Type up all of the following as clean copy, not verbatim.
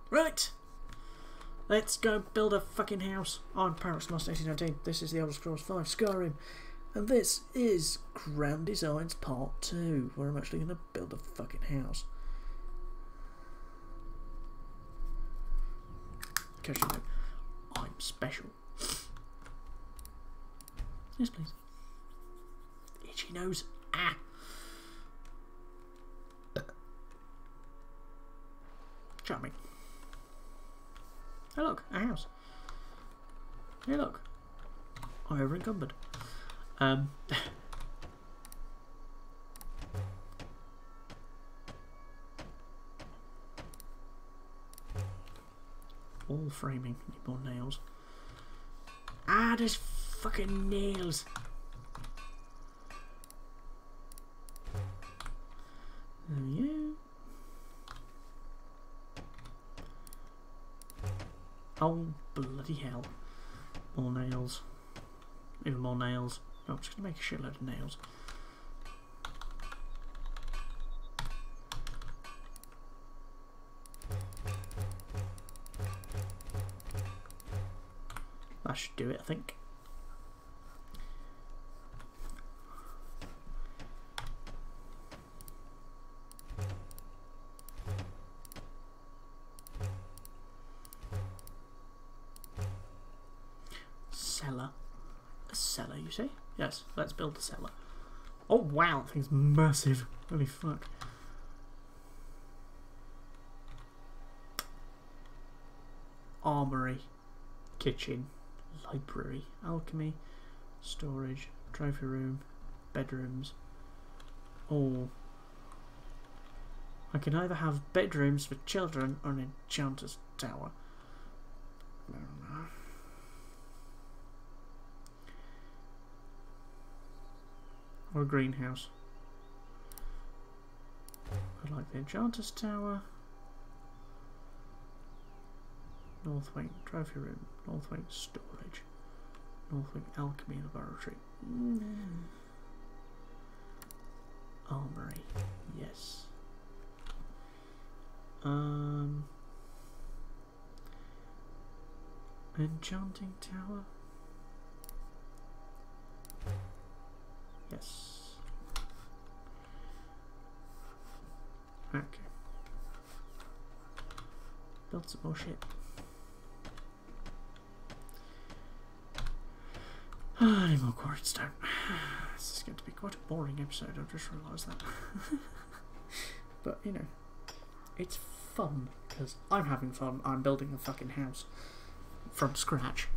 Right! Let's go build a fucking house. I'm Paris Lost 1819. This is the Elder Scrolls 5 Skyrim. And this is Grand Designs Part 2, where I'm actually going to build a fucking house. Because you know, I'm special. Yes, please. Itchy nose. Ah! Charming. Hey look, a house. Hey look. I'm over encumbered. All framing. Need more nails. Ah, there's fucking nails. Yeah. Oh, bloody hell. More nails. Even more nails. No, I'm just going to make a shitload of nails. That should do it, I think. Cellar. A cellar, you say? Yes, let's build a cellar. Oh wow, that thing's massive. Holy fuck. Armory. Kitchen. Library. Alchemy. Storage. Trophy room. Bedrooms. Oh. I can either have bedrooms for children or an enchanter's tower. I don't know. Or a greenhouse. I like the enchanter's tower. North wing trophy room. North wing storage. North wing alchemy laboratory. Armory. Yes. Enchanting tower. Yes. Okay. Build some more shit. I need more quarried stone. This is going to be quite a boring episode, I've just realised that. But, you know, it's fun, because I'm having fun. I'm building a fucking house from scratch.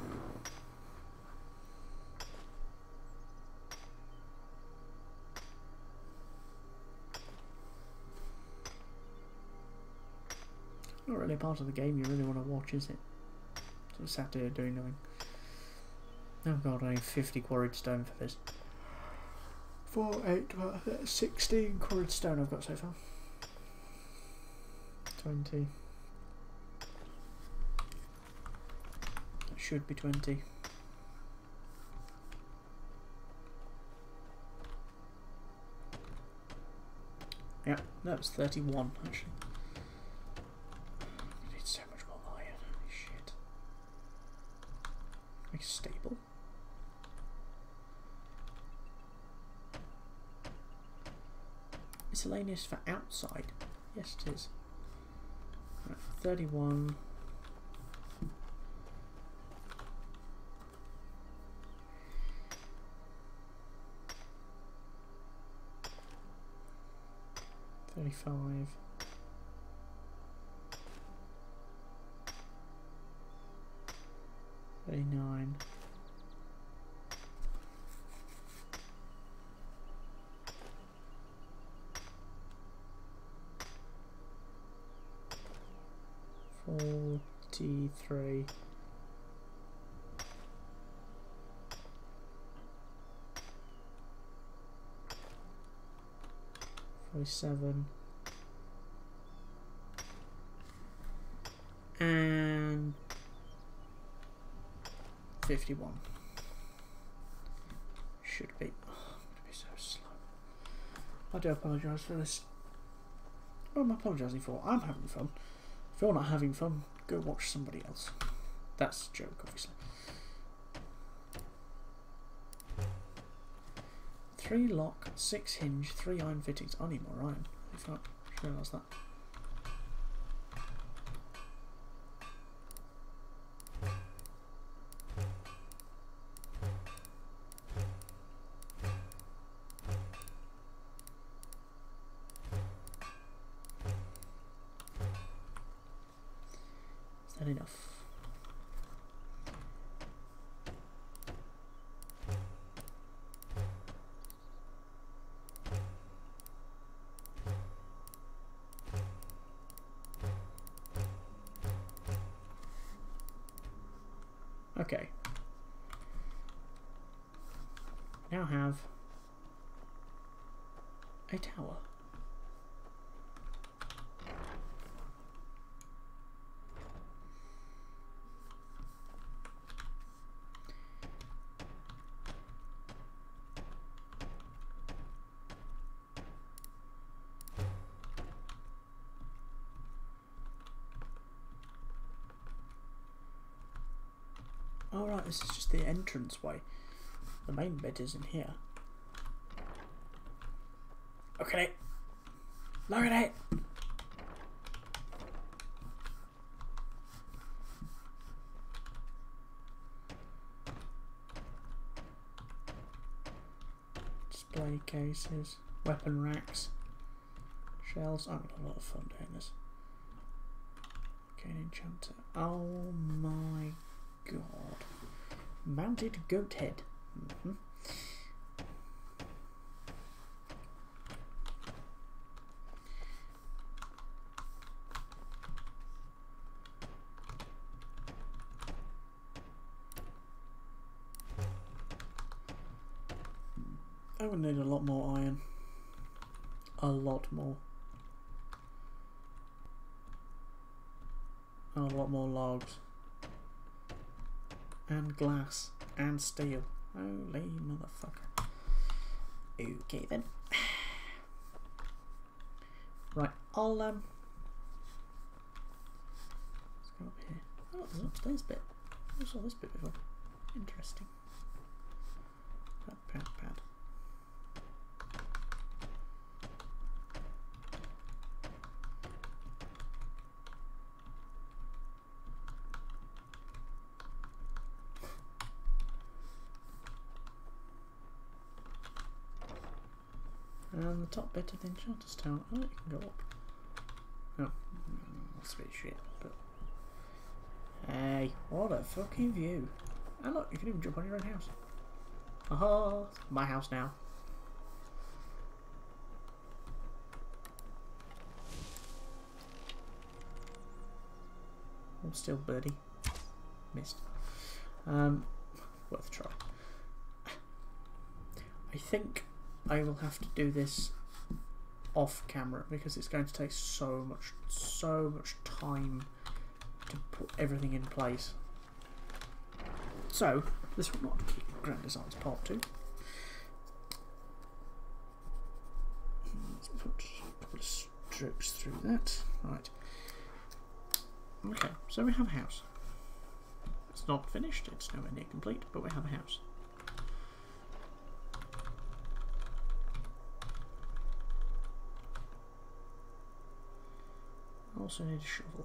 Not really a part of the game you really want to watch, is it? So I sat here doing nothing. Oh god, I need 50 quarried stone for this. 4, 8, 12, 16 quarried stone I've got so far. 20. That should be 20. Yeah, that was 31 actually. I need so much more iron. Holy shit. Make a stable. Miscellaneous for outside. Yes, it is. Right, 31. $35. 39. 43. 47. And 51. Should be. Oh, I'm going to be so slow. I do apologise for this. What am I apologising for? I'm having fun. If you're not having fun, go watch somebody else. That's a joke, obviously. 3 lock, 6 hinge, 3 iron fittings. I need more iron. If not, I just realised that. Is that enough? Okay. Now have a tower. Alright, this is just the entrance way. The main bit is in here. Look at it! Look at it! Display cases, weapon racks, shelves. I'm having a lot of fun doing this. Okay, an enchanter. Oh my god. Mounted goat head. I would need a lot more iron. A lot more. And a lot more logs. And glass. And steel. Holy motherfucker. Okay then. Right, I'll let's go up here. Oh, there's an upstairs bit. I saw this bit before. Interesting. Pad. And the top bit of the enchanter's tower. Oh, you can go up. Oh, that's a bit shit, but... Hey, what a fucking view. And look, you can even jump on your own house. Aha, it's my house now. Oh, still birdie. Missed. Worth a try. I think I will have to do this off camera because it's going to take so much time to put everything in place. So this will not be Grand Designs Part 2. Let's put a couple of strokes through that. Right. Okay, so we have a house. It's not finished, it's nowhere near complete, but we have a house. Also need a shovel.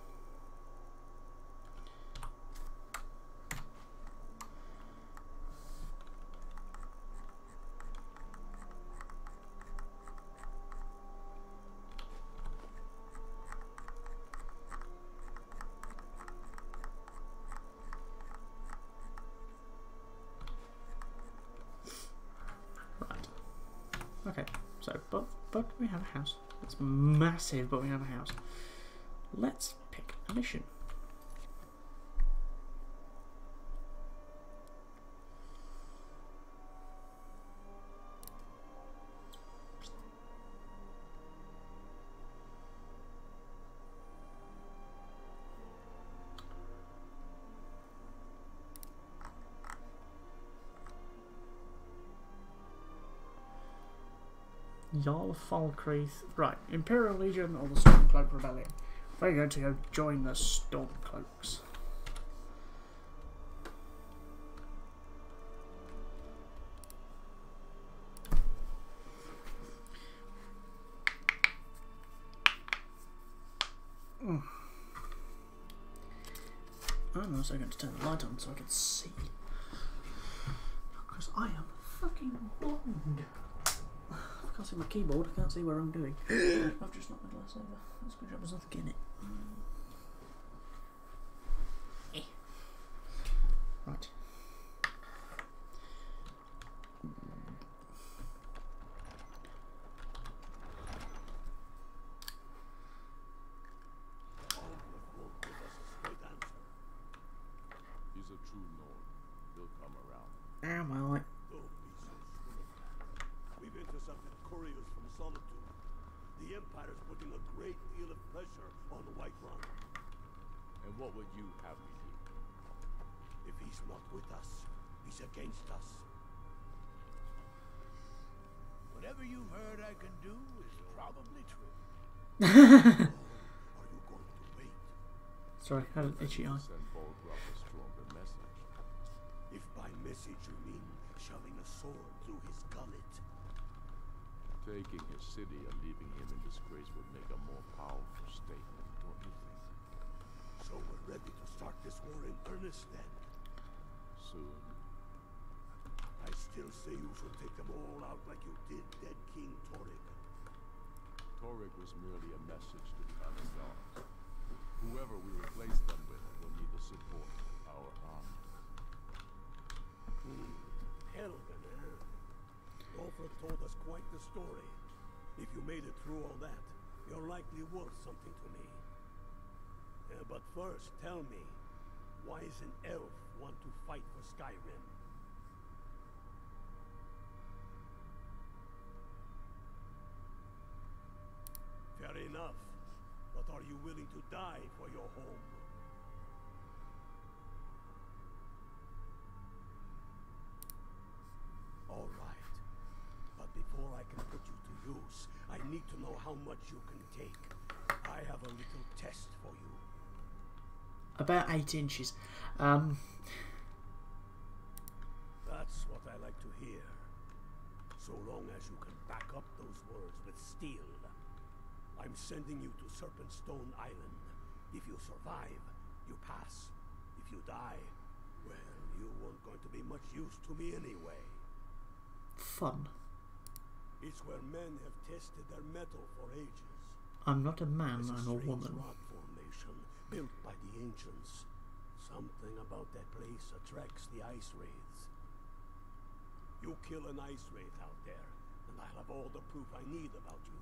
Right. Okay, so but we have a house. It's massive, but we have a house. Let's pick a mission. Jarl of Falkreath. Right, Imperial Legion or the Stormcloak Rebellion. We're going to go join the Stormcloaks. I'm also going to turn the light on so I can see. Because I am fucking blind. I can't see my keyboard, I can't see where I'm doing. I've just knocked my glass over. That's a good job there's nothing in it. Right. He's a true Nord. He'll come around. Am I? Don't be so sure of that. We've intercepted couriers from Solitude. The Empire is putting a great deal of pressure on Whiterun. And what would you have me do? If he's not with us, he's against us. Whatever you've heard I can do is probably true. Are you going to wait? Sorry, I had an itchy eye. Send Bolgraf a stronger message. If by message you mean shoving a sword through his gullet. Taking his city and leaving him in disgrace would make a more powerful statement, don't you think? So we're ready to start this war in earnest then. Soon. I still say you should take them all out like you did dead King Torrig. Torrig was merely a message to the other gods. Whoever we replace them with will need the support of our army. Helgen, eh? Ulfric told us quite the story. If you made it through all that, you're likely worth something to me. But first, tell me, why does an elf want to fight for Skyrim? Fair enough. But are you willing to die for your home? All right. But before I can put you to use, I need to know how much you can take. I have a little test for you. About 8 inches. That's what I like to hear. So long as you can back up those words with steel. I'm sending you to Serpentstone Island. If you survive, you pass. If you die, well, you weren't going to be much use to me anyway. Fun. It's where men have tested their metal for ages. I'm not a man, It's I'm a strange woman. rock formation built by the ancients. Something about that place attracts the ice wraiths. You kill an ice wraith out there, and I'll have all the proof I need about you.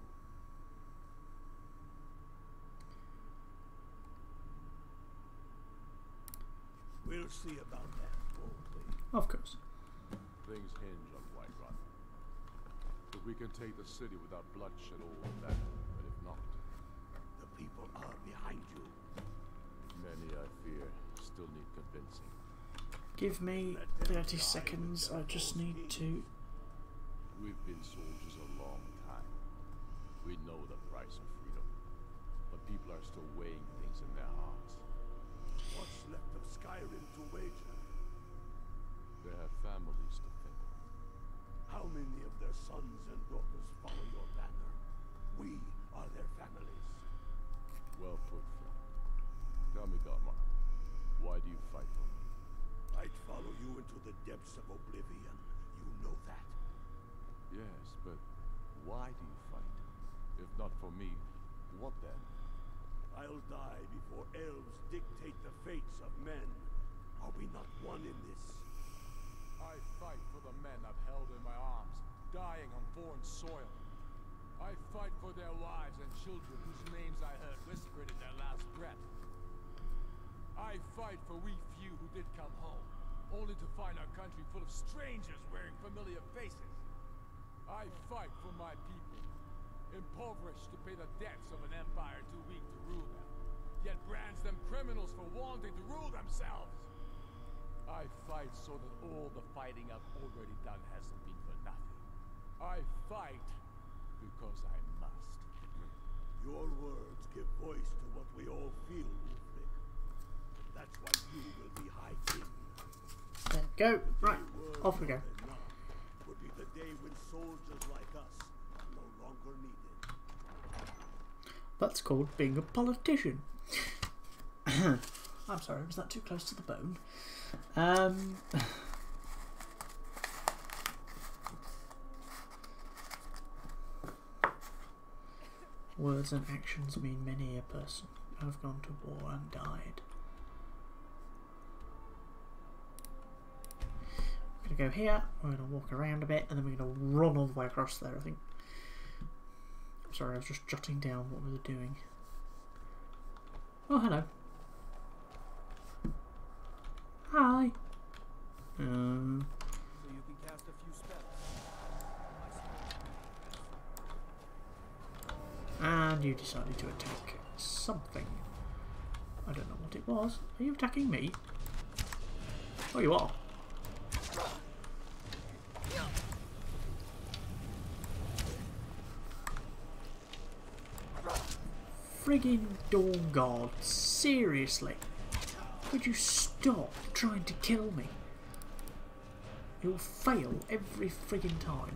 We'll see about that, won't we? Of course. Things hinge on Whiterun. If we can take the city without bloodshed, all the better. But if not, The people are behind you. many, I fear, still need convincing. Give me 30 seconds, I just need to... We've been soldiers a long time. We know the price of freedom. But people are still weighing things in their hearts. What's left of Skyrim to wager? They have families to think of. How many of their sons and daughters follow your banner? We are their families. Well put, friend. Tell me, Galmar, why do you fight for me? I'd follow you into the depths of oblivion. You know that. Yes, but why do you fight? If not for me, what then? I'll die before elves dictate the fates of men. Are we not one in this? I fight for the men I've held in my arms, dying on foreign soil. I fight for their wives and children whose names I heard whispered in their last breath. I fight for we few who did come home, only to find our country full of strangers wearing familiar faces. I fight for my people, impoverished to pay the debts of an empire too weak to rule them, yet brands them criminals for wanting to rule themselves. I fight so that all the fighting I've already done hasn't been for nothing. I fight because I must. Your words give voice to what we all feel, Wolfric. That's why you will be High King. There we go. Right, off we go. Would be the day when soldiers like us are no longer needed. That's called being a politician. I'm sorry, was that too close to the bone? Words and actions mean many a person who have gone to war and died. We're going to go here, we're going to walk around a bit, and then we're going to run all the way across there, I think. Sorry, I was just jotting down what we were doing. Oh, hello. Hi. So you can cast a few spells. And you decided to attack something. I don't know what it was. Are you attacking me? Oh, you are. Friggin' Dawn God. Seriously. Could you stop trying to kill me? You'll fail every friggin' time.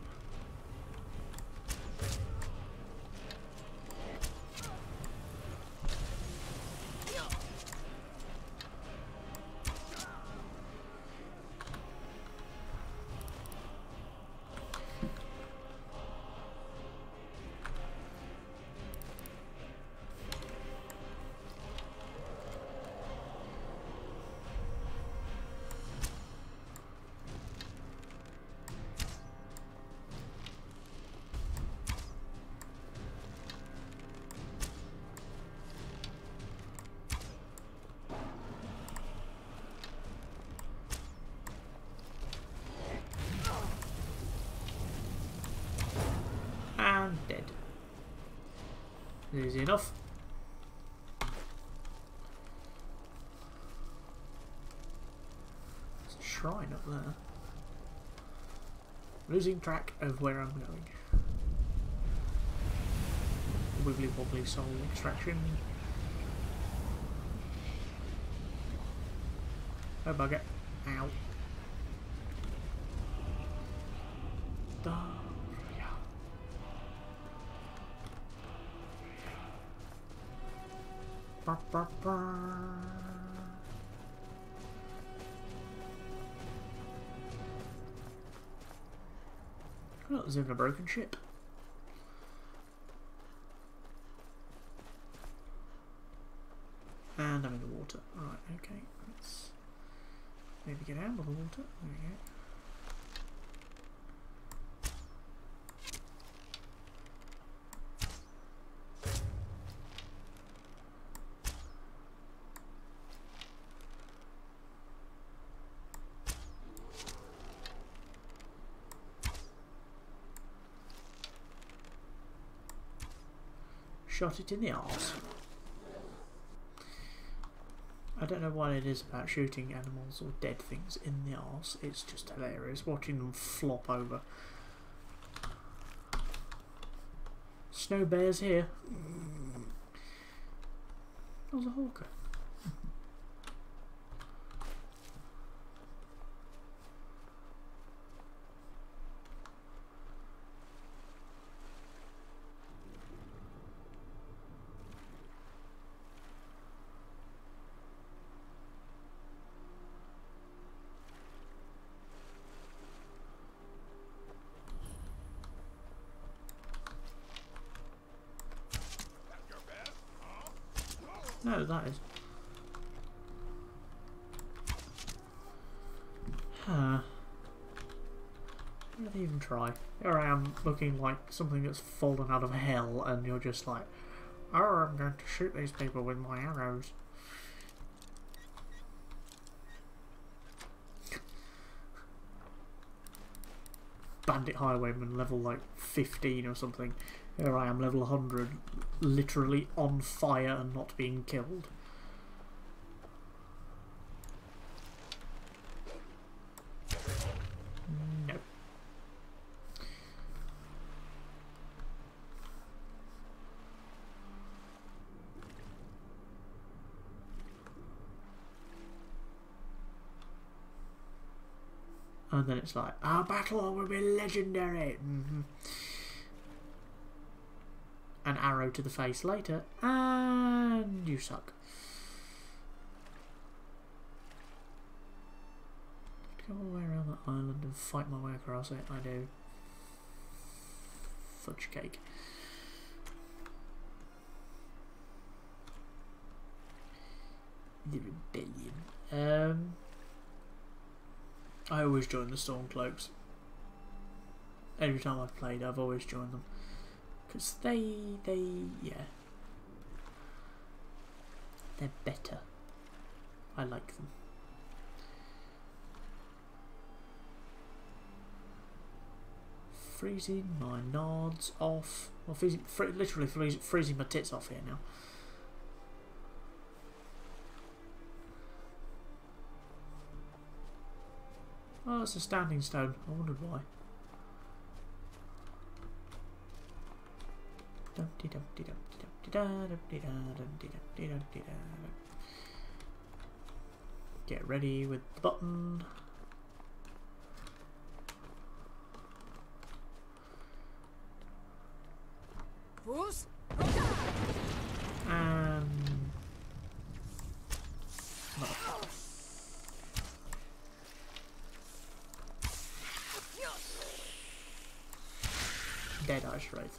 And dead. Easy enough. There's a shrine up there. Losing track of where I'm going. Wibbly wobbly soul extraction. Oh bugger. Ow. Oh, there's even a broken ship. And I'm in the water. Right, okay. Let's maybe get out of the water. There we go. Shot it in the arse. I don't know what it is about shooting animals or dead things in the arse. It's just hilarious watching them flop over. Snow bears here. That was a hawker. No, that is. Huh. Why did they even try? Here I am looking like something that's fallen out of hell, and you're just like, oh, I'm going to shoot these people with my arrows. Bandit Highwayman level like 15 or something. Here I am level 100, literally on fire and not being killed. No. And then it's like, our battle will be legendary. An arrow to the face later, and you suck. Go all the way around that island and fight my way across it. I do. Fudge cake. The rebellion. I always join the Stormcloaks. Every time I've played, I've always joined them. Because yeah. They're better. I like them. Freezing my nods off. Well, literally freezing my tits off here now. Oh, it's a standing stone. I wondered why. Get ready with the button. And no. Dead Ice Wraith.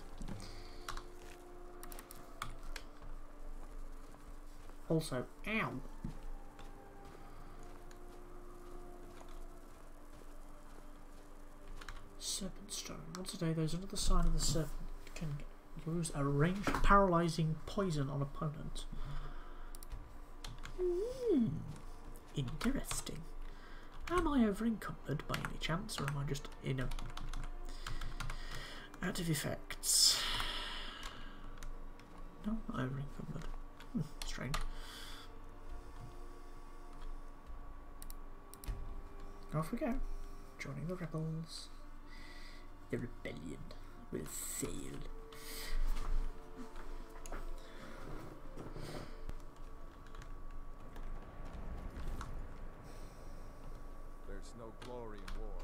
Also, ow. Serpent Stone. Once a day, there's another sign of the serpent. Can use a ranged paralyzing poison on opponents. Interesting. Am I over encumbered by any chance, or am I just in a out of effects? No, not over encumbered. Strange. Off we go. Joining the rebels. The rebellion will fail. There's no glory in war.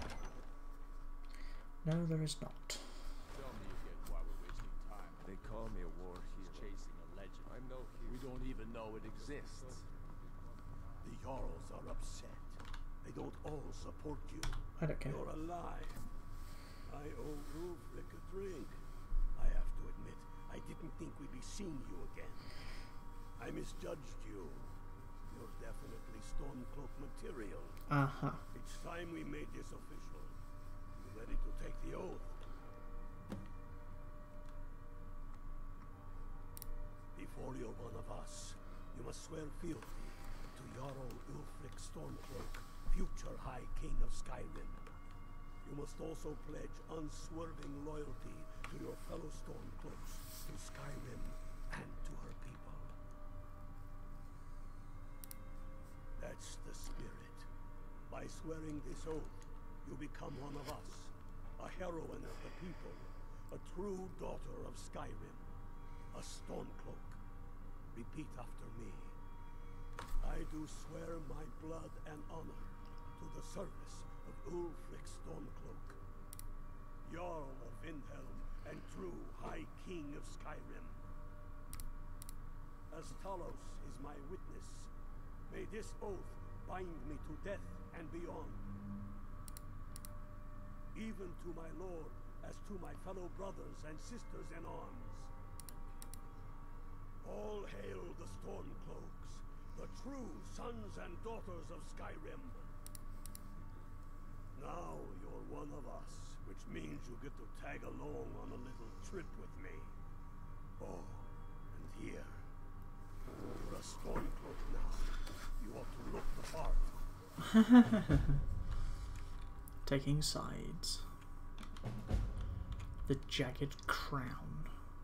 No, there is not. Tell me again why we're wasting time. They call me a war hero. Chasing a legend. I'm no hero. We don't even know it exists. The Jarls are upset. They don't all support you. I don't care. You're alive. I owe Ulfric a drink. I have to admit, I didn't think we'd be seeing you again. I misjudged you. You're definitely Stormcloak material. It's time we made this official. You ready to take the oath? Before you're one of us, you must swear fealty to Jarl Ulfric Stormcloak, future High King of Skyrim. You must also pledge unswerving loyalty to your fellow Stormcloaks, to Skyrim, and to her people. That's the spirit. By swearing this oath, you become one of us, a heroine of the people, a true daughter of Skyrim, a Stormcloak. Repeat after me. I do swear my blood and honor to the service of Ulfric Stormcloak, Jarl of Windhelm and true High King of Skyrim. As Talos is my witness, may this oath bind me to death and beyond. Even to my lord, as to my fellow brothers and sisters in arms. All hail the Stormcloaks, the true sons and daughters of Skyrim. Now you're one of us, which means you get to tag along on a little trip with me. Oh, and here. You're a Stormcloak now. You ought to look the part. Taking sides. The Jagged Crown.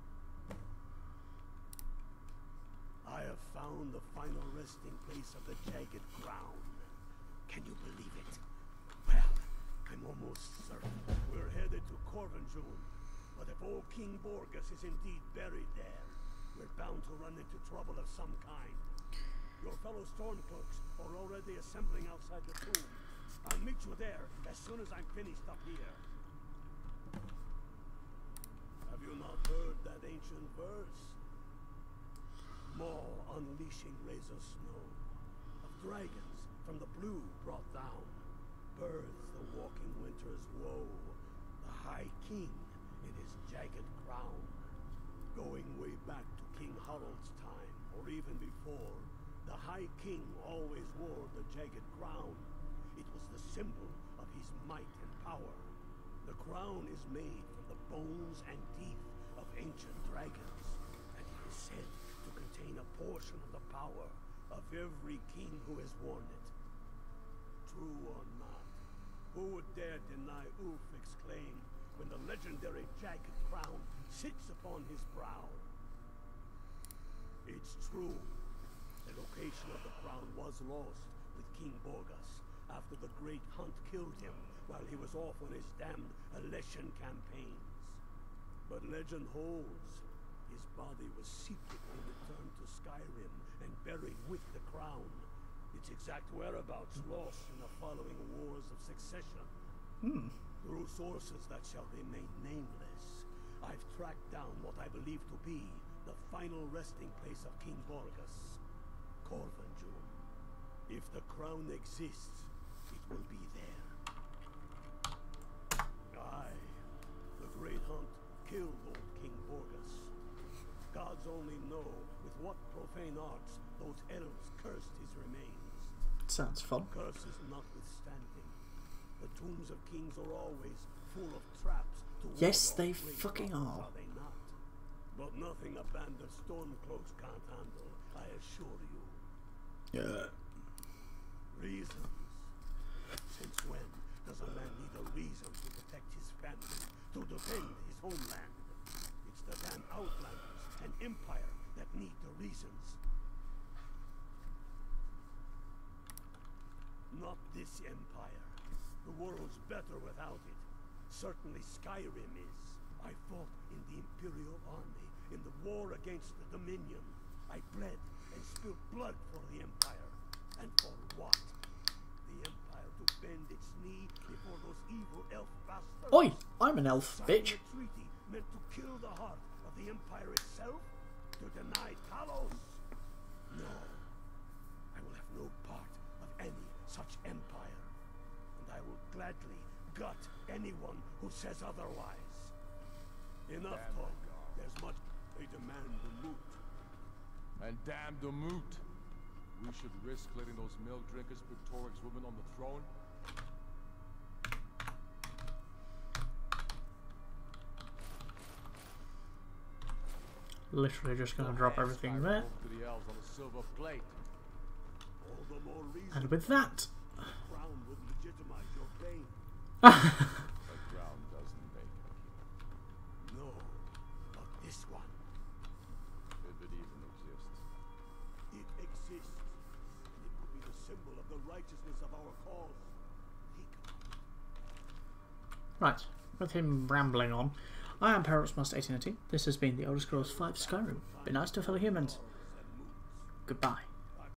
I have found the final resting place of the Jagged Crown. Can you believe it? Well, I'm almost certain we're headed to Corvinjune. But if old King Borgus is indeed buried there, we're bound to run into trouble of some kind. Your fellow Stormcloaks are already assembling outside the tomb. I'll meet you there as soon as I'm finished up here. Have you not heard that ancient verse? Maw unleashing razor snow, of dragons from the blue brought down, births the walking winter's woe, the High King in his jagged crown. Going way back to King Harold's time, or even before, the High King always wore the jagged crown. It was the symbol of his might and power. The crown is made from the bones and teeth of ancient dragons, and it is said to contain a portion of the power of every king who has worn it. True or not, who would dare deny Ulfric's claim when the legendary jagged crown sits upon his brow? It's true. The location of the crown was lost with King Borgas after the Great Hunt killed him while he was off on his damned Alessian campaigns. But legend holds his body was secretly returned to Skyrim and buried with the crown. Its exact whereabouts lost in the following wars of succession. Through sources that shall remain nameless, I've tracked down what I believe to be the final resting place of King Borgas, Corvanjul. If the crown exists, it will be there. Aye, the Great Hunt killed old King Borgas. Gods only know with what profane arts those elves cursed his remains. Sounds fun. Curses notwithstanding, the tombs of kings are always full of traps to Yes, ward they off great fucking wrongs, are. they not? But nothing a band of Stormcloaks can't handle, I assure you. Yeah. Reasons. Since when does a man need a reason to protect his family, to defend his homeland? It's the damn Outlanders and Empire that need the reasons. Not this Empire. The world's better without it. Certainly Skyrim is. I fought in the Imperial Army in the war against the Dominion. I bled and spilled blood for the Empire. And for what? The Empire to bend its knee before those evil elf bastards. Oi! I'm an elf, Sign bitch. a treaty meant to kill the heart of the Empire itself? To deny Talos? No. I will have no part of any such empire. And I will gladly gut anyone who says otherwise. Enough talk. There's much. They demand the moot. And damn the moot. We should risk letting those milk drinkers put Torik's woman on the throne? Literally just gonna drop everything there. To the elves on a silver plate. All the more reason And with that, the crown would legitimize your claim. The crown doesn't make a king. No, but this one. If it even exists. It exists. And it will be the symbol of the righteousness of our cause. Think about it. right, with him rambling on, I am Paradoxmaster1819. This has been the Elder Scrolls V Skyrim. Be nice to fellow humans. Goodbye.